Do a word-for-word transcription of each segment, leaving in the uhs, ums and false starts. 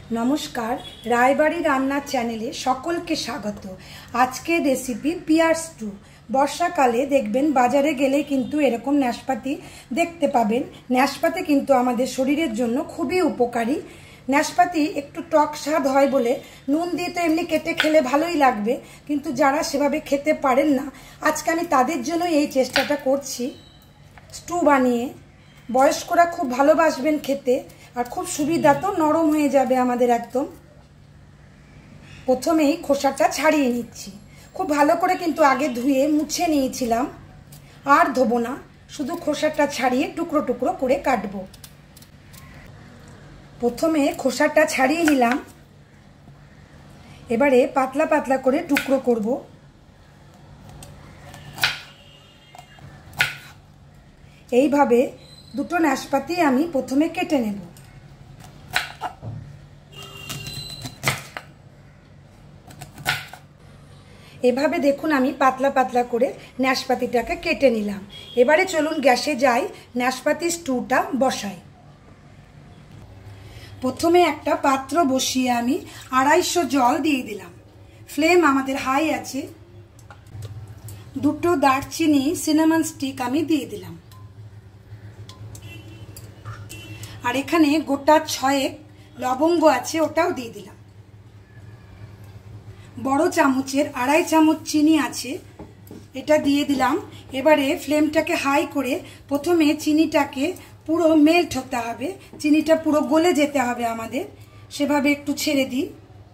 नमस्कार रायबाड़ी रान्नार चैनेले सकलके स्वागत। आजके रेसिपि पियार्स स्टू। बर्षाकाले देखबेन बाजारे गेले किन्तु एरकम नाशपाती देखते पाबेन। नाशपाती किन्तु आमादेर शरीरेर जोन्नो खुबই उपकारी। नाशपाती एकटू टक स्वाद हय बोले नुन दिए तो एमनि केटे खेले भालोई लागबे, किन्तु जारा सेभाবে खेते पारेन ना आजके आमि तादेर जोन्नो এই চেষ্টাটা করছি। स्टू बानिয়ে বয়স্করা খুব ভালোবাসবেন খেতে আর খুব সুবিধা, তো নরম হয়ে যাবে আমাদের একদম। প্রথমেই খোসাটা ছাড়িয়ে নিচ্ছি খুব ভালো করে, কিন্তু আগে ধুয়ে মুছে নিয়েছিলাম, আর ধোবো না, শুধু খোসাটা ছাড়িয়ে টুকরো টুকরো করে কাটবো। প্রথমে খোসাটা ছাড়িয়ে নিলাম, এবারে পাতলা পাতলা করে টুকরো করব। এইভাবে দুটো নাশপাতি আমি প্রথমে কেটে নেব। এভাবে দেখুন আমি পাতলা পাতলা করে নাশপাতিটাকে কেটে নিলাম। এবারে চলুন গ্যাসে যাই, নাশপাতি স্টুটা বসাই। প্রথমে একটা পাত্র বসিয়ে আমি আড়াইশো জল দিয়ে দিলাম। ফ্লেম আমাদের হাই আছে। দুটো দারচিনি সিনামন স্টিক আমি দিয়ে দিলাম, আর এখানে গোটা ছয়েক লবঙ্গ আছে, ওটাও দিয়ে দিলাম। বড় চামচের আড়াই চামচ চিনি আছে, এটা দিয়ে দিলাম। এবারে ফ্লেমটাকে হাই করে প্রথমে চিনিটাকে পুরো মেল্ট হতে হবে, চিনিটা পুরো গলে যেতে হবে আমাদের, সেভাবে একটু ছেড়ে দিই।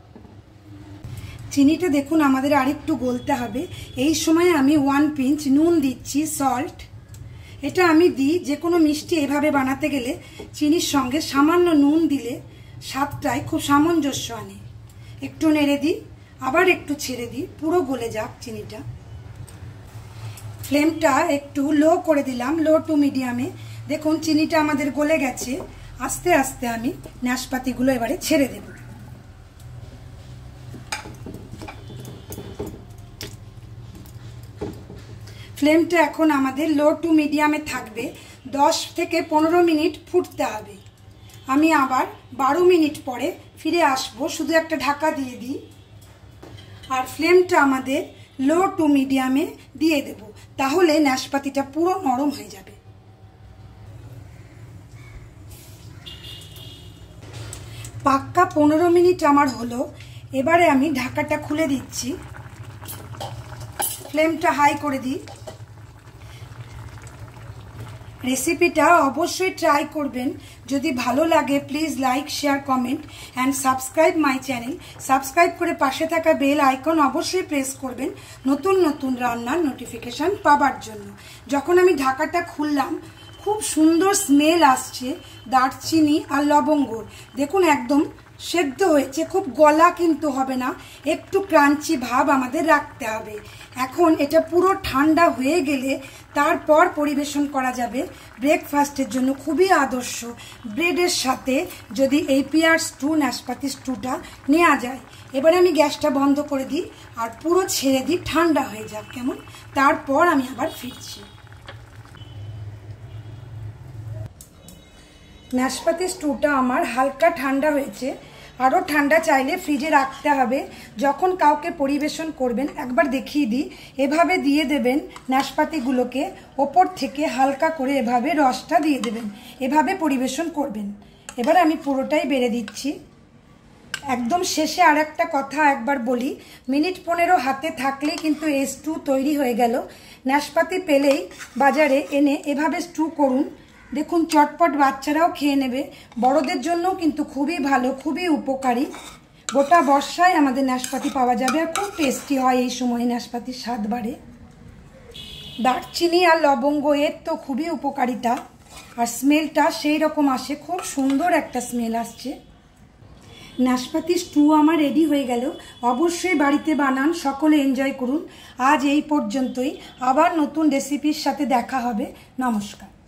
চিনিটা দেখুন আমাদের আরেকটু গলতে হবে। এই সময় আমি ওয়ান পিঞ্চ নুন দিচ্ছি, সল্ট। এটা আমি দিই, যে কোনো মিষ্টি এভাবে বানাতে গেলে চিনির সঙ্গে সামান্য নুন দিলে স্বাদটাই খুব সামঞ্জস্য আনে। একটু নেড়ে দিই, আবার একটু ছেড়ে দিই, পুরো গলে যাক চিনিটা। ফ্লেমটা একটু লো করে দিলাম, লো টু মিডিয়ামে। দেখুন চিনিটা আমাদের গলে গেছে। আস্তে আস্তে আমি নাশপাতিগুলো এবারে ছেড়ে দেব। ফ্লেমটা এখন আমাদের লো টু মিডিয়ামে থাকবে। দশ থেকে পনেরো মিনিট ফুটতে হবে। আমি আবার বারো মিনিট পরে ফিরে আসবো, শুধু একটা ঢাকা দিয়ে দিই। আর ফ্লেমটা আমাদের লো টু মিডিয়ামে দিয়ে দেব, তাহলে নাশপাতিটা পুরো নরম হয়ে যাবে। পাক্কা পনেরো মিনিট আমার হলো। এবারে আমি ঢাকাটা খুলে দিচ্ছি, ফ্লেমটা হাই করে দিই। রেসিপিটা অবশ্যই ট্রাই করবেন। যদি ভালো লাগে please like, share, comment and subscribe my channel. Subscribe করে পাশে থাকা বেল আইকন অবশ্যই প্রেস করবেন নতুন নতুন রান্নার নোটিফিকেশান পাবার জন্য। যখন আমি ঢাকাটা খুললাম খুব সুন্দর স্মেল আসছে দারচিনি আর লবঙ্গর। দেখুন একদম সেদ্ধ হয়েছে, খুব গলা কিন্তু হবে না, একটু ক্রাঞ্চি ভাব আমাদের রাখতে হবে। এখন এটা পুরো ঠান্ডা হয়ে গেলে তারপর পরিবেশন করা যাবে। ব্রেকফাস্টের জন্য খুবই আদর্শ। ব্রেডের সাথে যদি এই পিয়ার্স স্টু, নাশপাতি স্টুটা নেওয়া যায়। এবারে আমি গ্যাসটা বন্ধ করে দিই আর পুরো ছেড়ে দিই, ঠান্ডা হয়ে যাক কেমন, তারপর আমি আবার ফিরছি। নাশপাতি স্টুটা আমার হালকা ঠান্ডা হয়েছে। আরও ঠান্ডা চাইলে ফ্রিজে রাখতে হবে। যখন কাউকে পরিবেশন করবেন একবার দেখিয়ে দিই, এভাবে দিয়ে দেবেন নাশপাতিগুলোকে, ওপর থেকে হালকা করে এভাবে রসটা দিয়ে দেবেন, এভাবে পরিবেশন করবেন। এবার আমি পুরোটাই বেড়ে দিচ্ছি। একদম শেষে আর একটা কথা একবার বলি, মিনিট পনেরো হাতে থাকলেই কিন্তু এই স্টু তৈরি হয়ে গেল। নাশপাতি পেলেই বাজারে এনে এভাবে স্টু করুন, দেখুন চটপট বাচ্চারাও খেয়ে নেবে। বড়দের জন্যও কিন্তু খুবই ভালো, খুবই উপকারী। গোটা বর্ষায় আমাদের নাশপাতি পাওয়া যাবে, আর খুব টেস্টি হয় এই সময়, নাশপাতির স্বাদ বাড়ে। দারচিনি আর লবঙ্গ এর তো খুবই উপকারিতা, আর স্মেলটা সেই রকম আসে, খুব সুন্দর একটা স্মেল আসছে। নাশপাতি স্টু আমার রেডি হয়ে গেল। অবশ্যই বাড়িতে বানান, সকলে এনজয় করুন। আজ এই পর্যন্তই, আবার নতুন রেসিপির সাথে দেখা হবে। নমস্কার।